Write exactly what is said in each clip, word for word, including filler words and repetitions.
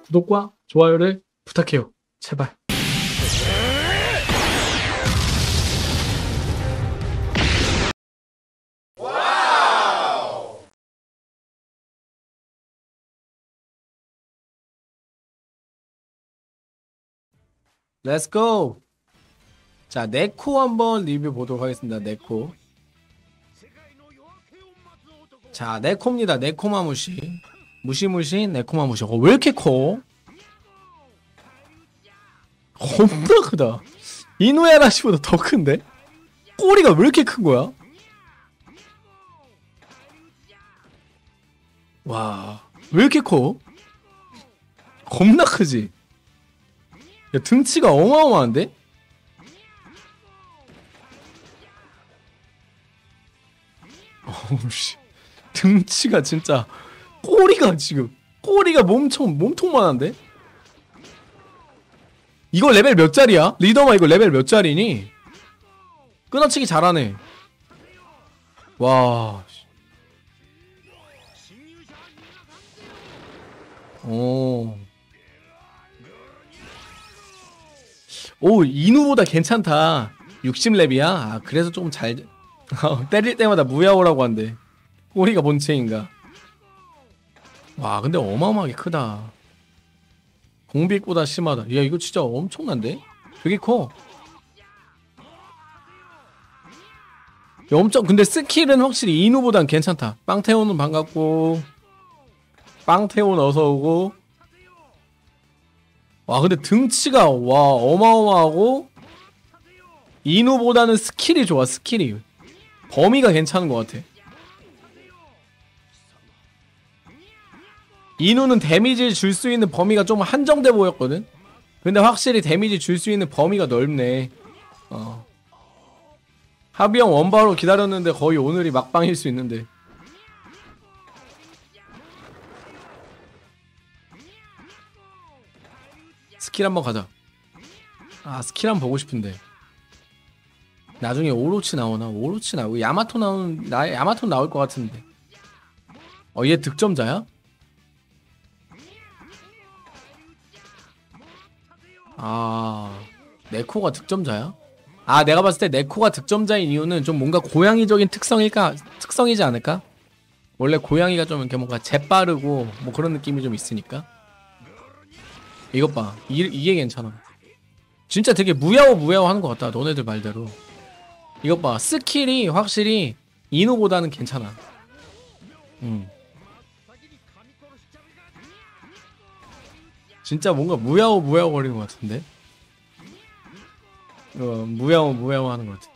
구독과 좋아요를 부탁해요. 제발. 렛츠고! 자, 네코 한번 리뷰 보도록 하겠습니다. 네코. 자, 네코입니다. 네코마무시. 무시무시 네코마무시. 어, 왜 이렇게 커? 겁나 크다. 이누야라시보다 더 큰데? 꼬리가 왜 이렇게 큰 거야? 와, 왜 이렇게 커? 겁나 크지? 야, 등치가 어마어마한데? 어우씨, 등치가 진짜 꼬리가 지금 꼬리가 몸통 몸통만한데? 이거 레벨 몇 짜리야? 리더마 이거 레벨 몇 짜리니? 끊어치기 잘하네. 와. 오. 오, 이누보다 괜찮다. 육십 렙이야? 아, 그래서 조금 잘 때릴 때마다 무야호라고 한대. 꼬리가 본체인가. 와, 근데 어마어마하게 크다. 공빅보다 심하다. 야, 이거 진짜 엄청난데? 되게 커. 야, 엄청, 근데 스킬은 확실히 이누보단 괜찮다. 빵태오는 반갑고, 빵태온 어서오고. 와, 근데 등치가 와 어마어마하고, 이누보다는 스킬이 좋아. 스킬이 범위가 괜찮은 것 같아. 이누는 데미지 줄 수 있는 범위가 좀 한정돼 보였거든. 근데 확실히 데미지 줄 수 있는 범위가 넓네. 어. 하비형 원바로 기다렸는데 거의 오늘이 막방일 수 있는데. 스킬 한번 가자. 아, 스킬 한번 보고 싶은데. 나중에 오로치 나오나? 오로치 나오고 야마토 나오는 나 야마토 나올 것 같은데. 어, 얘 득점자야? 아, 네코가 득점자야? 아, 내가 봤을 때 네코가 득점자인 이유는 좀 뭔가 고양이적인 특성일까? 특성이지 않을까? 원래 고양이가 좀 이렇게 뭔가 재빠르고 뭐 그런 느낌이 좀 있으니까. 이것 봐. 이, 이게 괜찮아. 진짜 되게 무야호 무야호 하는 것 같다. 너네들 말대로. 이것 봐. 스킬이 확실히 이누보다는 괜찮아. 음. 진짜 뭔가 무야호 무야호 거리는 것 같은데? 어, 무야호 무야호 하는 것 같아.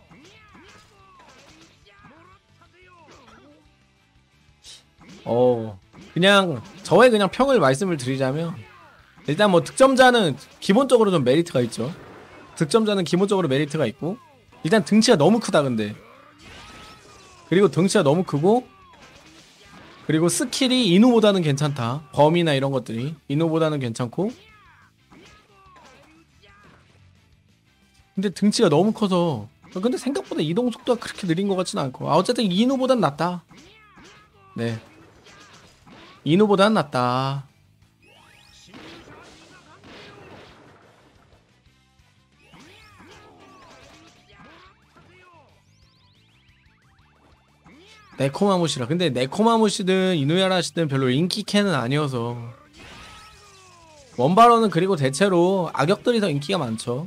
어, 그냥 저의 그냥 평을 말씀을 드리자면, 일단 뭐 득점자는 기본적으로 좀 메리트가 있죠. 득점자는 기본적으로 메리트가 있고, 일단 등치가 너무 크다. 근데 그리고 등치가 너무 크고, 그리고 스킬이 이누보다는 괜찮다. 범위나 이런 것들이 이누보다는 괜찮고, 근데 등치가 너무 커서, 근데 생각보다 이동 속도가 그렇게 느린 것 같지는 않고. 아, 어쨌든 이누보단 낫다. 네, 이누보단 낫다. 네코마무시라. 근데 네코마무시든 이누야라시든 별로 인기캐는 아니어서. 원바로는 그리고 대체로 악역들이 더 인기가 많죠.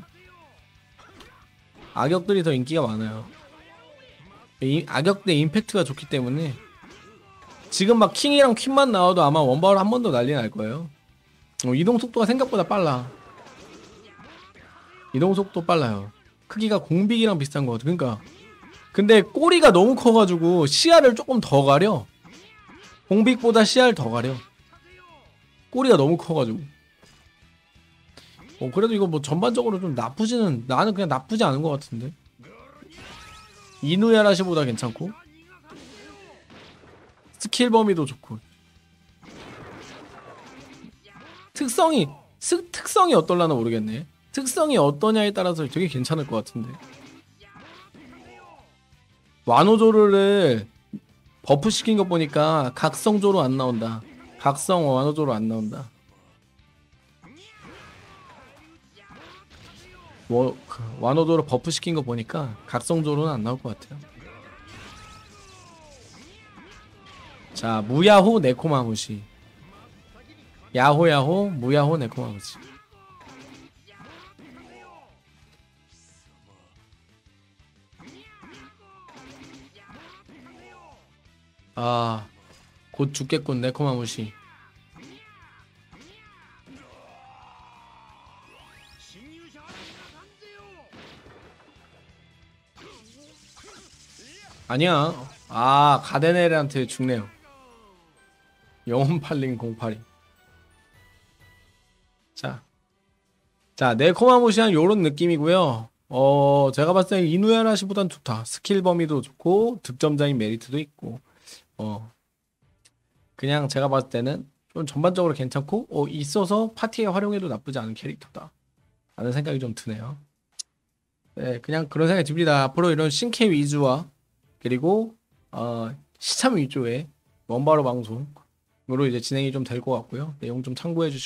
악역들이 더 인기가 많아요. 이, 악역대 임팩트가 좋기 때문에. 지금 막 킹이랑 퀸만 나와도 아마 원바로 한 번 더 난리 날 거예요. 어, 이동 속도가 생각보다 빨라. 이동 속도 빨라요. 크기가 공빅이랑 비슷한 것 같아. 그러니까 근데 꼬리가 너무 커가지고 시야를 조금 더 가려. 공빅보다 시야를 더 가려. 꼬리가 너무 커가지고. 어, 그래도 이거 뭐 전반적으로 좀 나쁘지는, 나는 그냥 나쁘지 않은 것 같은데. 이누야라시보다 괜찮고, 스킬 범위도 좋고. 특성이 스, 특성이 어떨라나 모르겠네. 특성이 어떠냐에 따라서 되게 괜찮을 것 같은데. 와노조르를 버프 시킨 거 보니까 각성조로 안 나온다. 각성 와노조로 안 나온다. 뭐 그 와노도로 버프 시킨 거 보니까 각성조로는 안 나올 것 같아요. 자, 무야호 네코마무시. 야호야호 무야호 네코마무시. 아, 곧 죽겠군 네코마무시. 아니야. 아, 가데네르한테 죽네요. 영혼 팔링 공팔이. 자, 자 네코마무시한 요런 느낌이고요. 어, 제가 봤을 때 이누야라시보단 좋다. 스킬 범위도 좋고 득점자인 메리트도 있고. 어, 그냥 제가 봤을 때는 좀 전반적으로 괜찮고 어, 있어서 파티에 활용해도 나쁘지 않은 캐릭터다 라는 생각이 좀 드네요. 네, 그냥 그런 생각이 듭니다. 앞으로 이런 신캐 위주와 그리고 어, 시참 위주의 원바로 방송으로 이제 진행이 좀 될 것 같고요. 내용 좀 참고해 주시고